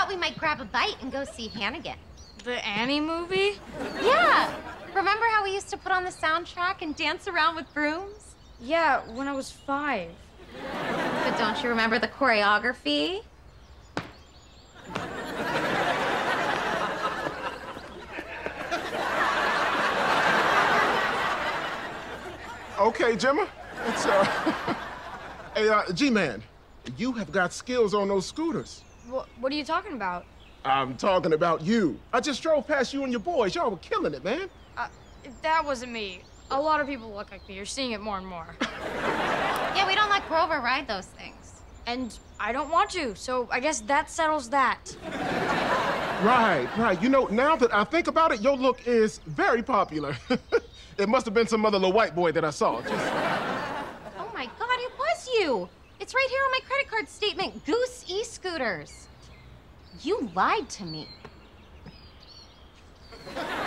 we might grab a bite and go see Hannigan. The Annie movie? Yeah. Remember how we used to put on the soundtrack and dance around with brooms? Yeah, when I was 5. But don't you remember the choreography? Okay, Gemma. It's, Hey, G-Man, you have got skills on those scooters. What are you talking about? I'm talking about you. I just drove past you and your boys. Y'all were killing it, man. That wasn't me. A lot of people look like me. You're seeing it more and more. Yeah, we don't let Grover ride those things. And I don't want to, so I guess that settles that. Right. You know, now that I think about it, your look is very popular. It must have been some other little white boy that I saw. Oh my God, it was you. It's right here on my credit card statement, Goose e-scooters. You lied to me.